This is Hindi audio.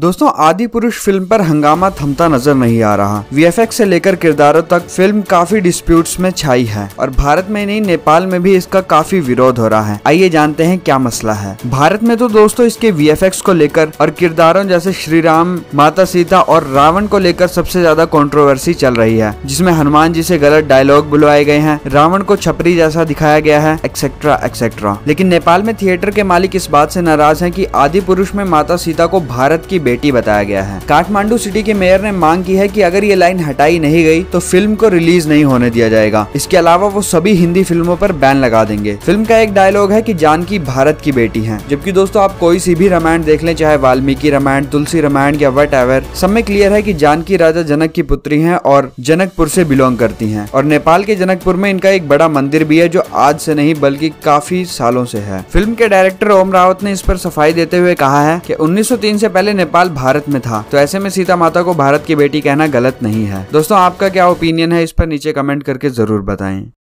दोस्तों आदि पुरुष फिल्म पर हंगामा थमता नजर नहीं आ रहा। वीएफएक्स से लेकर किरदारों तक फिल्म काफी डिस्प्यूट्स में छाई है और भारत में नहीं नेपाल में भी इसका काफी विरोध हो रहा है। आइए जानते हैं क्या मसला है। भारत में तो दोस्तों इसके वीएफएक्स को लेकर और किरदारों जैसे श्री राम, माता सीता और रावण को लेकर सबसे ज्यादा कंट्रोवर्सी चल रही है, जिसमें हनुमान जी से गलत डायलॉग बुलवाए गए हैं, रावण को छपरी जैसा दिखाया गया है, एक्सेट्रा एक्सेट्रा। लेकिन नेपाल में थिएटर के मालिक इस बात से नाराज हैं कि आदि पुरुष में माता सीता को भारत की बेटी बताया गया है। काठमांडू सिटी के मेयर ने मांग की है कि अगर ये लाइन हटाई नहीं गई तो फिल्म को रिलीज नहीं होने दिया जाएगा। इसके अलावा वो सभी हिंदी फिल्मों पर बैन लगा देंगे। फिल्म का एक डायलॉग है कि जानकी भारत की बेटी है, जबकि दोस्तों आप कोई सी भी रामायण देख लें, चाहे वाल्मीकि रामायण, तुलसी रामायण या व्हाटएवर, सब में क्लियर है कि जानकी राजा जनक की पुत्री है और जनकपुर से बिलोंग करती है। और नेपाल के जनकपुर में इनका एक बड़ा मंदिर भी है जो आज से नहीं बल्कि काफी सालों से है। फिल्म के डायरेक्टर ओम रावत ने इस पर सफाई देते हुए कहा है कि 1903 से पहले नेपाल भारत में था, तो ऐसे में सीता माता को भारत की बेटी कहना गलत नहीं है। दोस्तों आपका क्या ओपिनियन है इस पर नीचे कमेंट करके जरूर बताएं।